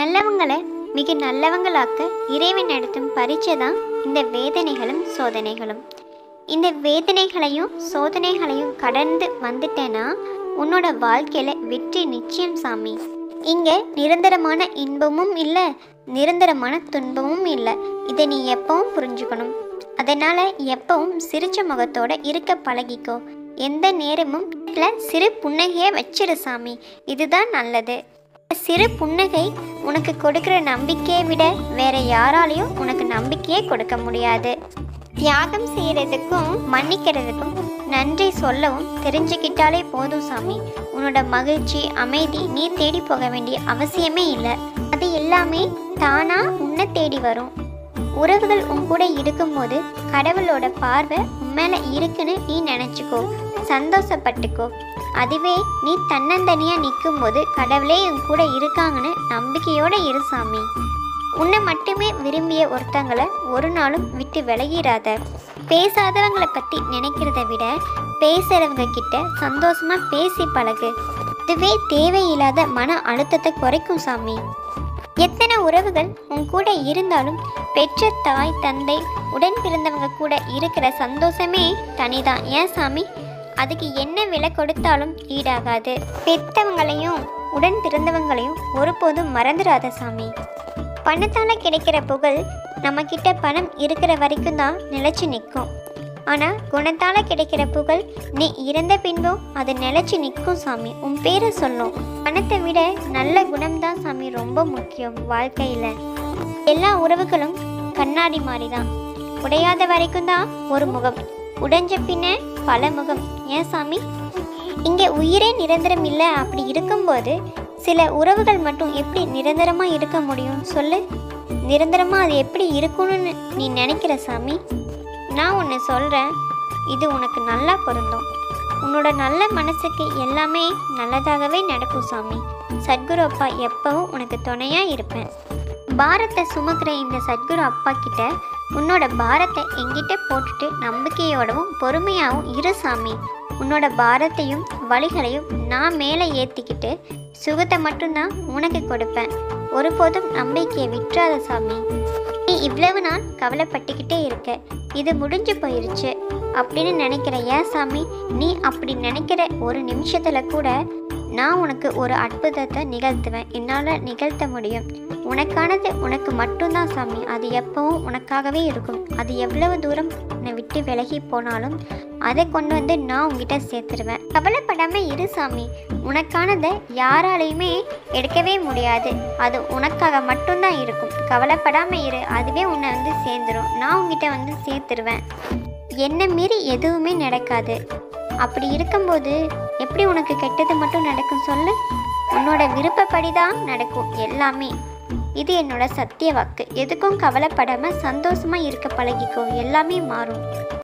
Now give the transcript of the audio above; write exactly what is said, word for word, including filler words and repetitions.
நல்லவங்களை மிக நல்லவங்களாக்க இறைவன் நடத்தும் பரீட்சை தான் இந்த வேதனைகளும் சோதனைகளும். இந்த வேதனைகளையும் சோதனைகளையும் கடந்து வந்துட்டேன்னா உன்னோட வாழ்க்கையில வெற்றி நிச்சயம் சாமி. இங்க நிரந்தரமான இன்பமும் இல்லை, நிரந்தரமான துன்பமும் இல்லை. இதை நீ எப்பவும் புரிஞ்சுக்கணும். அதனால எப்பவும் சிரிச்ச முகத்தோட இருக்க பழகிக்கோ. எந்த நேரமும் சிறு புன்னகையை வச்சிரு சாமி. இதுதான் நல்லது. சிறு புன்னகை உனக்கு கொடுக்குற நம்பிக்கையை விட வேற யாராலையும் உனக்கு நம்பிக்கையே கொடுக்க முடியாது. தியாகம் செய்யறதுக்கும் மன்னிக்கிறதுக்கும் நன்றி சொல்லவும் தெரிஞ்சுக்கிட்டாலே போதும் சாமி. உன்னோட மகிழ்ச்சி அமைதி நீ தேடி போக வேண்டிய அவசியமே இல்லை. அது எல்லாமே தானா உன்னை தேடி வரும். உறவுகள் உன் கூட இருக்கும்போது கடவுளோட பார்வை உன் மேல இருக்குன்னு நீ நினைச்சுக்கோ, சந்தோஷப்பட்டுக்கோ. அதுவே நீ தன்னந்தனியா நிற்கும் போது கடவுளே உன் கூட இருக்காங்கன்னு நம்பிக்கையோட இரு சாமி. உன்னை மட்டுமே விரும்பிய ஒருத்தங்களை ஒரு நாளும் விட்டு விலகிடாத. பேசாதவங்களை பற்றி நினைக்கிறத விட பேசுகிறவங்க கிட்ட சந்தோஷமா பேசி பழகு. இதுவே தேவையில்லாத மன அழுத்தத்தை குறைக்கும் சாமி. எத்தனை உறவுகள் உன் கூட இருந்தாலும் பெற்ற தாய் தந்தை உடன் பிறந்தவங்க கூட இருக்கிற சந்தோஷமே தனிதான். ஏன் சாமி? அதுக்கு என்ன விலை கொடுத்தாலும் ஈடாகாது. பெற்றவங்களையும் உடன் பிறந்தவங்களையும் ஒருபோதும் மறந்துடாத சாமி. பணத்தால் கிடைக்கிற புகழ் நம்ம கிட்ட பணம் இருக்கிற வரைக்கும் தான் நிலைச்சு நிற்கும். ஆனால் குணத்தால் கிடைக்கிற புகழ் நீ இறந்த பின்பும் அது நிலைச்சு நிற்கும் சாமி. உன் பேரை சொல்லும். பணத்தை விட நல்ல குணம்தான் சாமி ரொம்ப முக்கியம் வாழ்க்கையில். எல்லா உறவுகளும் கண்ணாடி மாதிரி தான். உடையாத வரைக்கும் தான் ஒரு முகம், உடைஞ்ச பின்ன பல முகம். ஏன் சாமி? இங்கே உயிரே நிரந்தரம் இல்லை. அப்படி இருக்கும்போது சில உறவுகள் மட்டும் எப்படி நிரந்தரமாக இருக்க முடியும் சொல்லு? நிரந்தரமாக அது எப்படி இருக்கணும்னு நீ நினைக்கிற சாமி? நான் ஒன்று சொல்கிறேன், இது உனக்கு நல்லா பொருந்தும். உன்னோட நல்ல மனசுக்கு எல்லாமே நல்லதாகவே நடக்கும் சாமி. சத்குரு அப்பா எப்பவும் உனக்கு துணையாக இருப்பேன். பாரத்தை சுமக்கிற இந்த சத்குரு அப்பா கிட்ட உன்னோட பாரத்தை எங்கிட்ட போட்டுட்டு நம்பிக்கையோடவும் பொறுமையாகவும் இரு சாமி. உன்னோட பாரத்தையும் வலிகளையும் நான் மேலே ஏற்றிக்கிட்டு சுகத்தை மட்டும்தான் உனக்கு கொடுப்பேன். ஒருபோதும் நம்பிக்கையை விட்டுறாத சாமி. நீ இவ்வளவு நாள் கவலைப்பட்டுக்கிட்டே இருக்க, இது முடிஞ்சு போயிருச்சு அப்படின்னு நினைக்கிற. ஏன் சாமி? நீ அப்படி நினைக்கிற ஒரு நிமிஷத்தில் கூட நான் உனக்கு ஒரு அற்புதத்தை நிகழ்த்துவேன். என்னால் நிகழ்த்த முடியும். உனக்கானது உனக்கு மட்டும்தான் சாமி. அது எப்பவும் உனக்காகவே இருக்கும். அது எவ்வளவு தூரம் உன்னை விட்டு விலகி போனாலும் அதை கொண்டு வந்து நான் உங்ககிட்ட சேர்த்துருவேன். கவலைப்படாமல் இரு சாமி. உனக்கானதை யாராலையுமே எடுக்கவே முடியாது. அது உனக்காக மட்டும்தான் இருக்கும். கவலைப்படாமல் இரு, அதுவே உன்னை வந்து சேர்ந்துடும். நான் உங்ககிட்ட வந்து சேர்த்துருவேன். என்னை மீறி எதுவுமே நடக்காது. அப்படி இருக்கும்போது எப்படி உனக்கு கெட்டது மட்டும் நடக்கும் சொல்லு? உன்னோட விருப்பப்படி தான் நடக்கும் எல்லாமே. இது என்னோட சத்திய வாக்கு. எதுக்கும் கவலைப்படாமல் சந்தோஷமாக இருக்க பழகிக்கோ. எல்லாமே மாறும்.